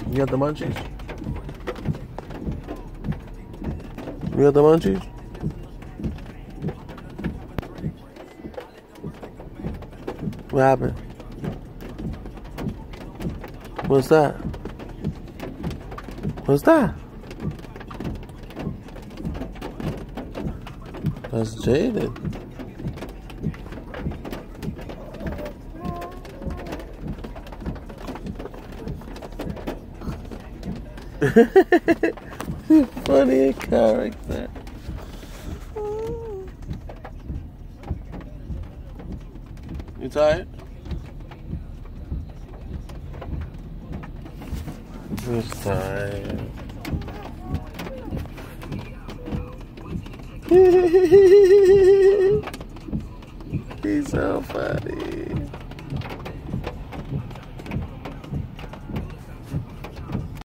You got the munchies? You got the munchies? What happened? What's that? What's that? That's Jaden. Funny character. You tired? He's tired. He's so funny.